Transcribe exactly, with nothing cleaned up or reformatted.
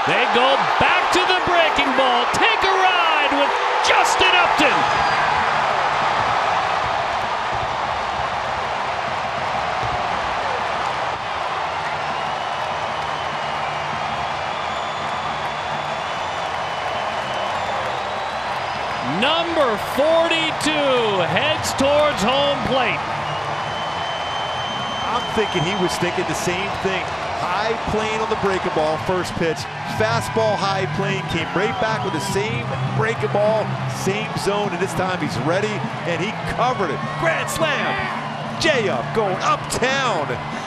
They go back to the breaking ball. Take a ride with Justin Upton. Number forty-two heads towards home plate. I'm thinking he was thinking the same thing. High plane on the breaking ball, first pitch. Fastball, high plane, came right back with the same breaking ball, same zone, and this time he's ready, and he covered it. Grand slam. J-Up going uptown.